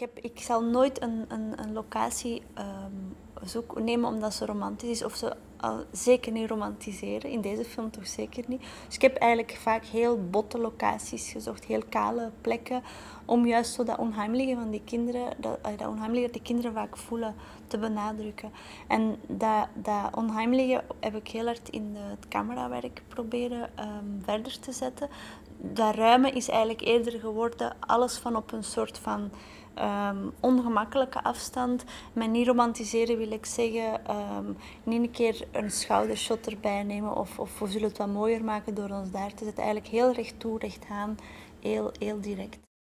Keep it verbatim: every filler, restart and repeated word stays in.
heb, ik zal nooit een, een, een locatie um, zoek, nemen omdat ze romantisch is of ze uh, zeker niet romantiseren. In deze film toch zeker niet. Dus ik heb eigenlijk vaak heel botte locaties gezocht, heel kale plekken, om juist zo dat onheimelijke van die kinderen, dat, uh, dat onheimelijke dat die kinderen vaak voelen, te benadrukken. En dat, dat onheimelijke heb ik heel hard in de, het camerawerk proberen um, verder te zetten. Dat ruime is eigenlijk eerder geworden alles van op een soort van um, ongemakkelijke afstand. Met niet romantiseren wil ik zeggen, um, niet een keer een schoudershot erbij nemen of, of we zullen het wat mooier maken door ons daar te zetten. Eigenlijk heel recht toe, recht aan, heel, heel direct.